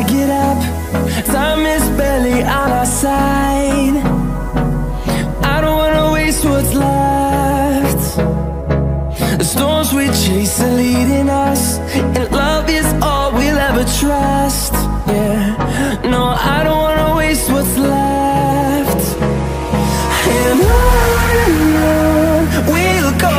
get up, time is barely on our side. I don't wanna waste what's left. The storms we chase are leading us, and love is all we'll ever trust. Yeah, no, I don't wanna waste what's left. And on we'll go,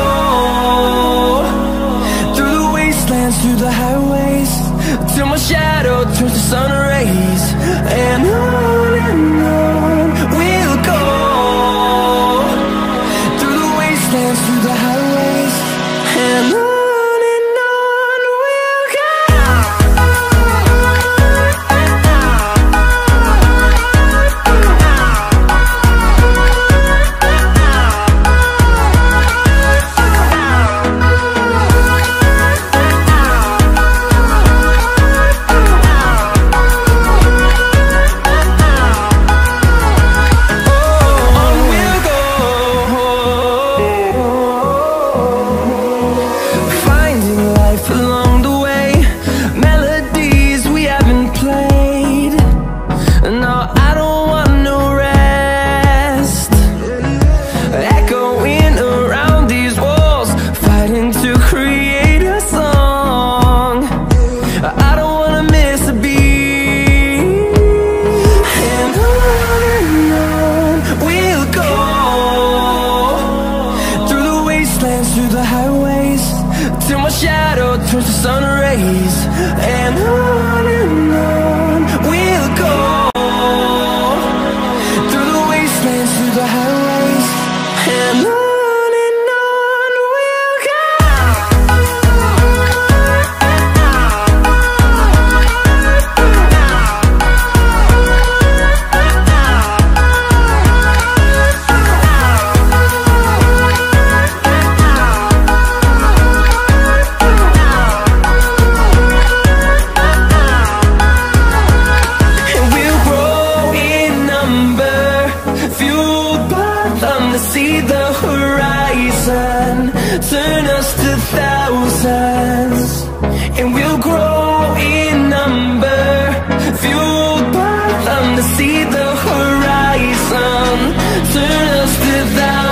through the wastelands, through the highways, till my shadow turns to sun rays. And on we'll go, through the wastelands, through the highways, and on we'll go. Through the highways, till my shadow turns to sun rays. And on we'll go, through the wastelands, through the highways, and on we'll go. See the horizon, turn us to thousands, and we'll grow in number, fueled by them to see the horizon, turn us to thousands.